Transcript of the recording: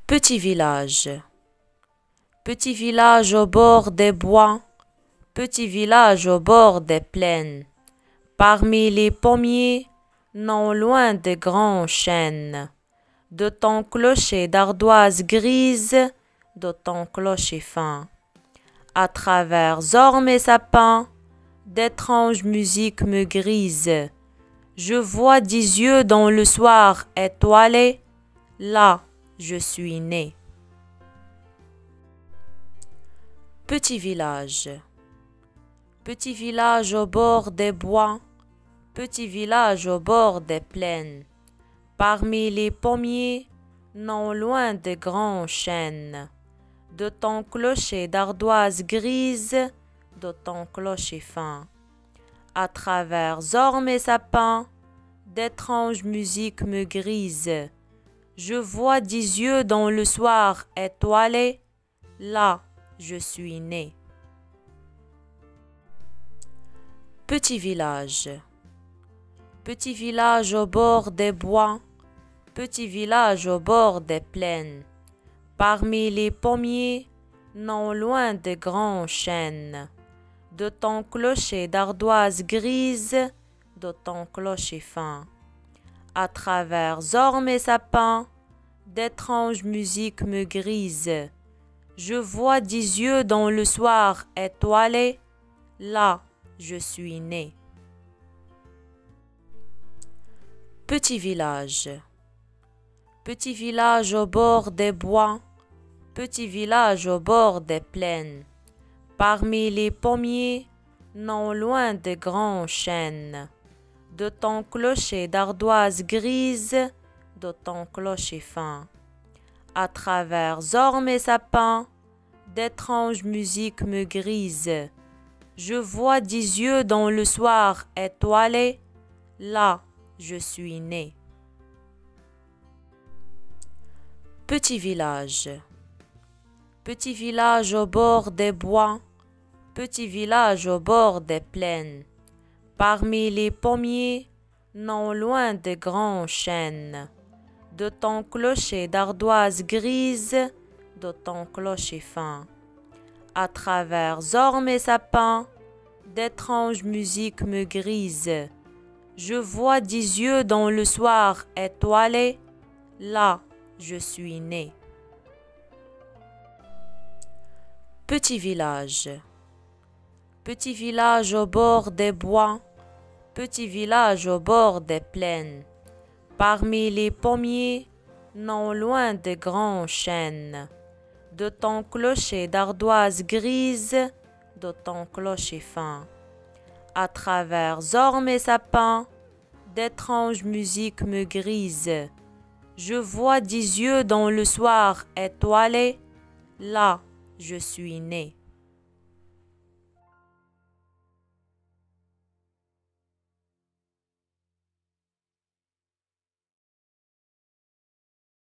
Petit village. Petit village au bord des bois, petit village au bord des plaines, parmi les pommiers, non loin des grands chênes. De ton clocher d'ardoise grise, de ton clocher fin. À travers ormes et sapins, d'étranges musiques me grisent. Je vois 10 yeux dans le soir étoilé, là je suis né. Petit village. Petit village au bord des bois, petit village au bord des plaines, parmi les pommiers, non loin des grands chênes. De ton clocher d'ardoise grise, de ton clocher fin. À travers ormes et sapins, d'étranges musiques me grisent. Je vois 10 yeux dans le soir étoilé, là je suis né. Petit village. Petit village au bord des bois, petit village au bord des plaines, parmi les pommiers, non loin des grands chênes. De ton clocher d'ardoise grise, de ton clocher fin. À travers ormes et sapins, d'étranges musiques me grisent. Je vois 10 yeux dans le soir étoilé, là je suis né. Petit village. Petit village au bord des bois, petit village au bord des plaines, parmi les pommiers, non loin des grands chênes. De ton clocher d'ardoise grise, de ton clocher fin. À travers ormes et sapins, d'étranges musiques me grisent. Je vois 10 yeux dans le soir étoilé, là je suis né. Petit village. Petit village au bord des bois, petit village au bord des plaines, parmi les pommiers, non loin des grands chênes. De ton clocher d'ardoise grise, de ton clocher fin. À travers ormes et sapins, d'étranges musiques me grisent. Je vois 10 yeux dans le soir étoilé, là je suis né. Petit village. Petit village au bord des bois, petit village au bord des plaines, parmi les pommiers, non loin des grands chênes. De ton clocher d'ardoise grise, de ton clocher fin. À travers ormes et sapins, d'étranges musiques me grisent. Je vois 10 yeux dans le soir étoilé, là je suis né.